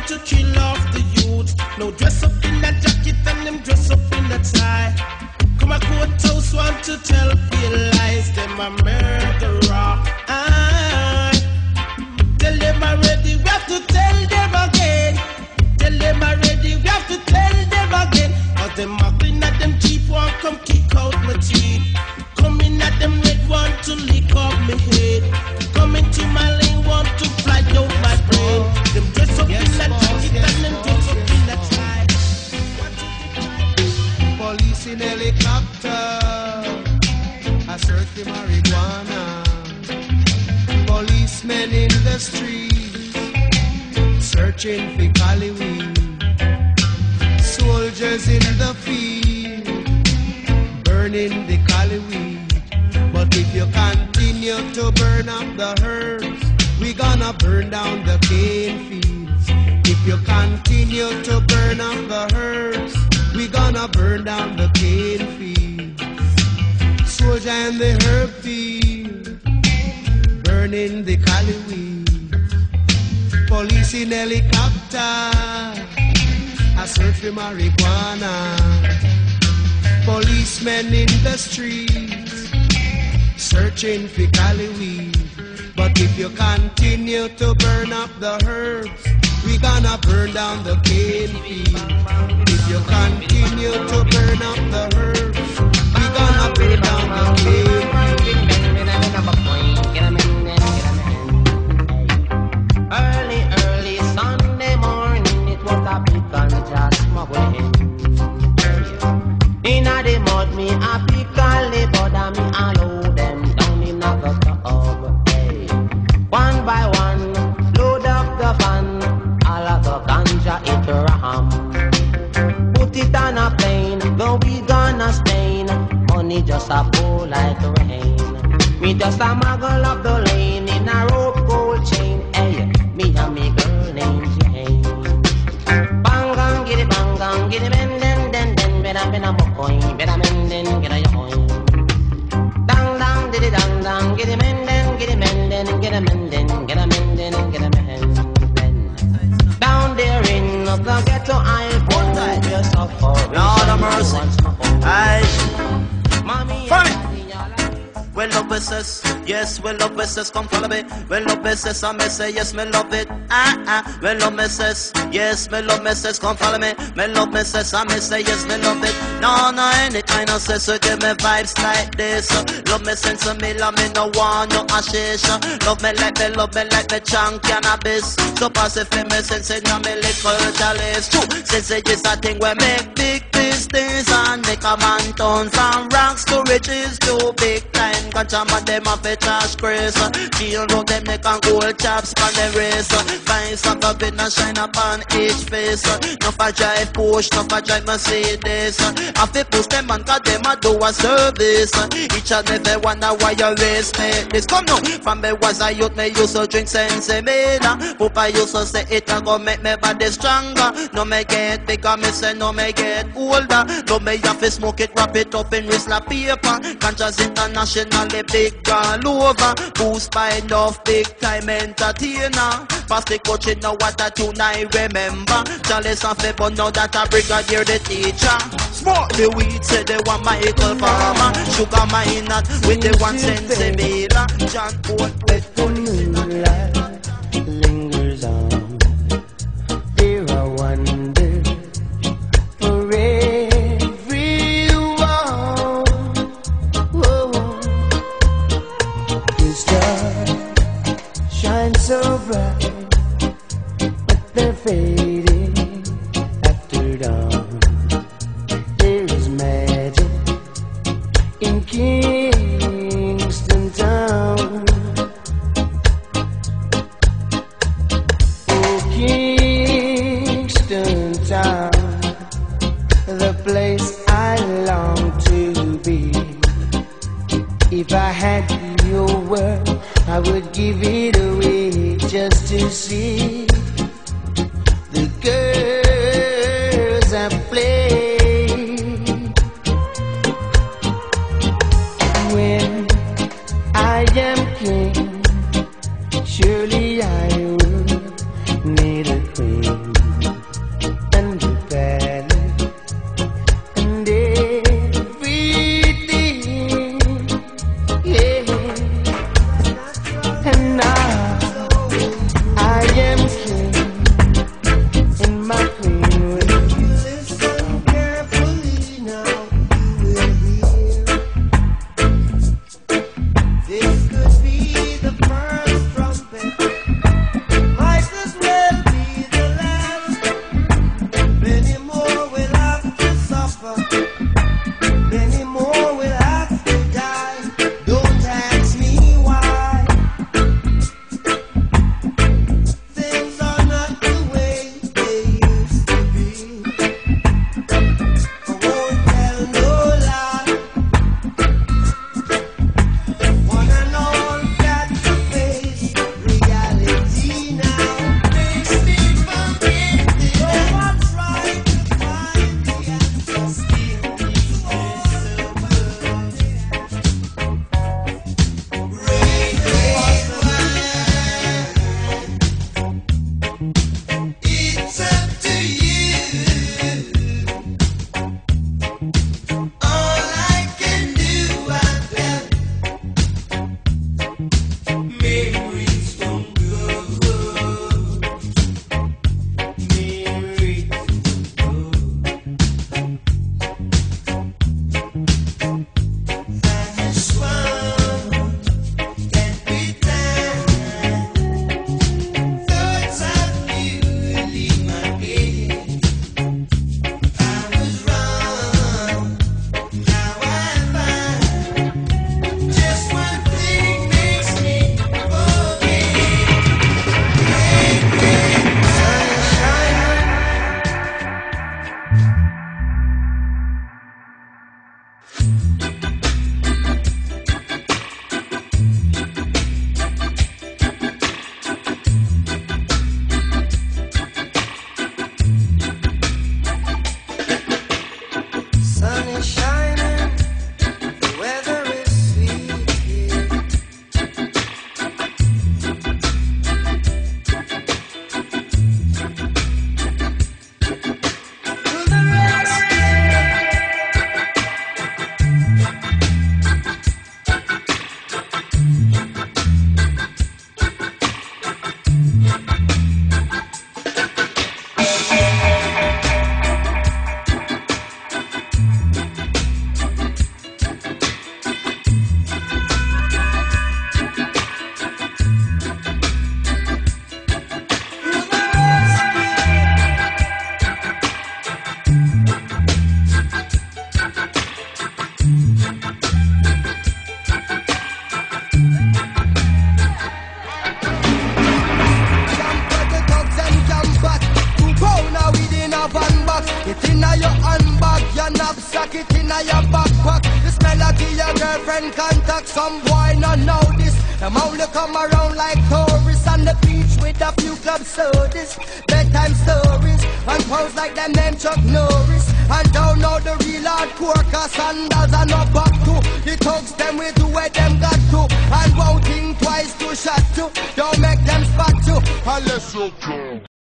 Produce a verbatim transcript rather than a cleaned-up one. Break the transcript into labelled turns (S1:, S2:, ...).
S1: want to kill off the youth. No dress up in a jacket and them dress up in a tie. Come a courthouse want to tell real lies. Them a murderer. Ah. Tell them already, we have to tell them again. Tell them already, we have to tell them again. Cause them muggling at them cheap one come kick out my teeth. Coming at them red want to lick up my head. Coming to my lane want to fly out my brain. Them dress up yes, in that jacket yes, and them dress up in that tie.
S2: Police in helicopter, I search for marijuana. Policemen in the streets, searching for cali weed. Soldiers in the field, burning the cali weed. But if you continue to burn up the herbs, we gonna burn down the cane fields. If you continue to burn up the herbs, we gonna burn down the cane fields. Soldier in the herb field, burning the cali weed. Police in helicopter, I search for marijuana. Policemen in the streets, searching for cali weed. But if you continue to burn up the herbs, we gonna burn down the cane field. If you continue to burn up the herbs, we gonna burn down the cane field.
S3: Early, early Sunday morning, it was a big ganja smuggling. Inna the mud, me a pick all the bother, me a load them down in a the tub. Hey. One by one, load up the van, all of the ganja it ram. Put it on a plane, go we gonna stain. Money just a fall like rain. Me just a muggle up the lane in a rope gold chain. Hey, me and me girl named Jane. Bang get it, bang get it, bend den den den, better better mokoin, better bend den get a yoin. Dang dang did it, dang dang get it, men den get it, men den get a men den get a men den get a men. Down there in the ghetto, I put just a for
S4: Lord of mercy. Aye.
S3: Mommy,
S4: funny. Well, love verses, yes, well, love verses, come follow me. Well, love verses, I may say, yes, me love it. Ah, ah, well, love messages, yes, me love messages, come follow me. Me love messages, I may say, yes, me love it. No, no, any kind of sense, so give me vibes like this. Love me sense of me, love me, no one, no ashish. Love me like me, love me like me, chunk cannabis. So pass it for me, sense it, no, me little chalice. True, sense it is a thing where make big business and make a man turn from ranks to riches to big time. Ganja man them a fit trash grace. Feel road them make and gold chaps pan the race. Find some of it and shine upon each face. No for drive push, no for drive Mercedes. I fi push them and cause them a do a service. Each and every one a why you race me. This come now. From me was a youth me used to drink Sensimilla. Papa used to say it a go make me body stronger. No me get bigger, me say no me get older. No me have to smoke it, wrap it up in whistler paper. Ganja's international. The big all over, boost by enough big time entertainer. Past the coaching now what a tune I remember. Chalice and Febo now that a brigadier the teacher. Smoke the weed say they want Michael Farmer. Sugar mine with the one Sensimilla. John Paul with
S5: moonlight lingers on. There I wonder for everyone. Whoa. Stars shine so bright, but they're fading after dawn. There is magic in Kingston town. Oh, Kingston town, the place I long to be. If I had your word, I would give it away just to see the girls I play. When I am king, surely I would need a queen.
S2: pack it in a your backpack. This melody your girlfriend contact. Some boy not know this. Them only come around like tourists on the beach with a few club sodas, bedtime stories, and pose like them name Chuck Norris. And don't know the real hardcore, cause sandals are not back to. The thugs them with the way them got to. And won't think twice to shot to. Don't make them spot you unless you can.